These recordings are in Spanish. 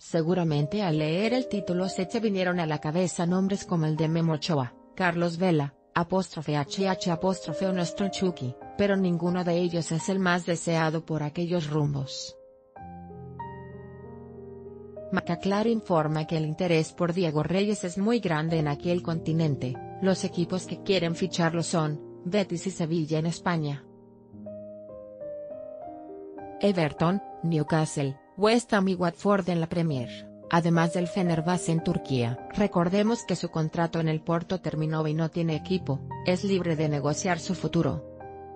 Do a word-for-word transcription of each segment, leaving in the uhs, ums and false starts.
Seguramente al leer el título se te vinieron a la cabeza nombres como el de Memo Ochoa, Carlos Vela, apóstrofe hh apóstrofe o nuestro Chucky, pero ninguno de ellos es el más deseado por aquellos rumbos. Macaclar informa que el interés por Diego Reyes es muy grande en aquel continente. Los equipos que quieren ficharlo son Betis y Sevilla en España, Everton, Newcastle, West Ham y Watford en la Premier, además del Fenerbahce en Turquía. Recordemos que su contrato en el Porto terminó y no tiene equipo, es libre de negociar su futuro.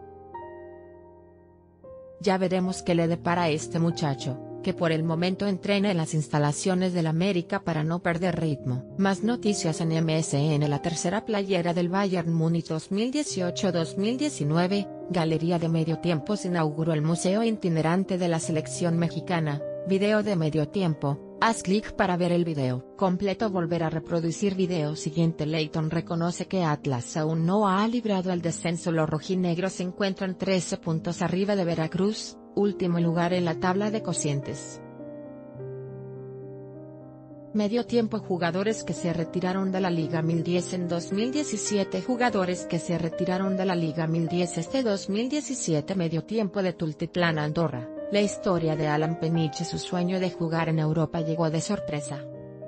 Ya veremos qué le depara a este muchacho, que por el momento entrena en las instalaciones del América para no perder ritmo. Más noticias en M S N. La tercera playera del Bayern Múnich dos mil dieciocho dos mil diecinueve, Galería de Medio Tiempo. Se inauguró el Museo Itinerante de la Selección Mexicana, video de medio tiempo. Haz clic para ver el video completo. Volver a reproducir video siguiente. Leighton reconoce que Atlas aún no ha librado el descenso. Los rojinegros se encuentran trece puntos arriba de Veracruz, último lugar en la tabla de cocientes. Medio tiempo. Jugadores que se retiraron de la Liga mil diez en dos mil diecisiete. Jugadores que se retiraron de la Liga mil diez este dos mil diecisiete. Medio tiempo de Tultitlán, Andorra. La historia de Alan Peniche. Su sueño de jugar en Europa llegó de sorpresa.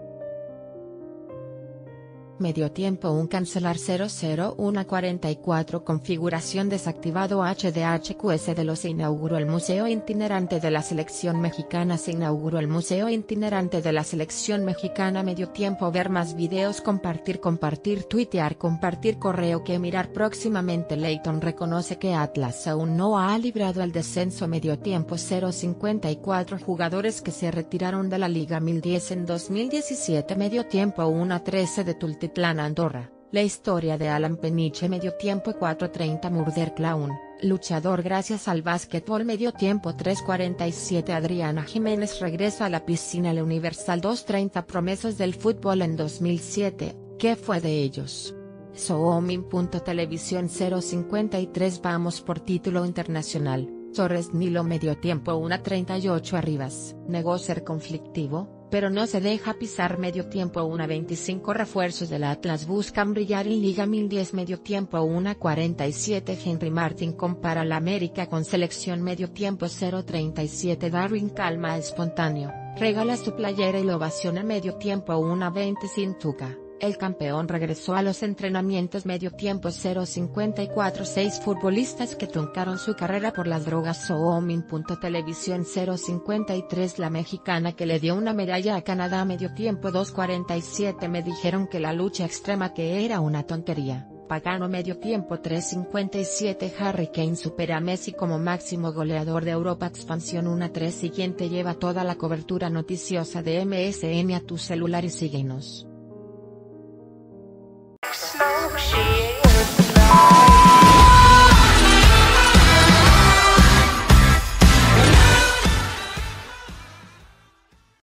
Medio tiempo. Un cancelar cero cero uno cuarenta y cuatro. Configuración desactivado. H D H Q S de los. Se inauguró el Museo Itinerante de la Selección Mexicana. Se inauguró el Museo Itinerante de la Selección Mexicana. Medio tiempo. Ver más videos. Compartir compartir tuitear compartir correo que mirar próximamente. Leighton reconoce que Atlas aún no ha librado el descenso. Medio tiempo. cero cincuenta y cuatro. Jugadores que se retiraron de la Liga mil diez en dos mil diecisiete. Medio tiempo. uno trece de Tultitlán, Andorra. La historia de Alan Peniche. Medio tiempo. cuatro treinta. Murder Clown, luchador gracias al básquetbol. Medio tiempo. tres cuarenta y siete. Adriana Jiménez regresa a la piscina. La Universal. dos treinta. Promesas del fútbol en dos mil siete, ¿qué fue de ellos? Soomin.televisión. cero cincuenta y tres. Vamos por título internacional. Torres Nilo. Medio tiempo. uno treinta y ocho. Arribas negó ser conflictivo, pero no se deja pisar. Medio tiempo. uno veinticinco. Refuerzos del Atlas buscan brillar en Liga mil diez. Medio tiempo. uno cuarenta y siete. Henry Martin compara la América con selección. Medio tiempo. cero treinta y siete. Darwin Calma espontáneo, regala su playera y lo ovaciona. Medio tiempo. uno veinte. Sin Tuca, el campeón regresó a los entrenamientos. Medio tiempo. cero cincuenta y cuatro. Seis futbolistas que truncaron su carrera por las drogas. Soomin.televisión. cero cincuenta y tres. La mexicana que le dio una medalla a Canadá. Medio tiempo. dos cuarenta y siete. Me dijeron que la lucha extrema que era una tontería. Pagano. Medio tiempo. tres cincuenta y siete. Harry Kane supera a Messi como máximo goleador de Europa. Expansión. uno tres. Siguiente. Lleva toda la cobertura noticiosa de M S N a tu celular y síguenos.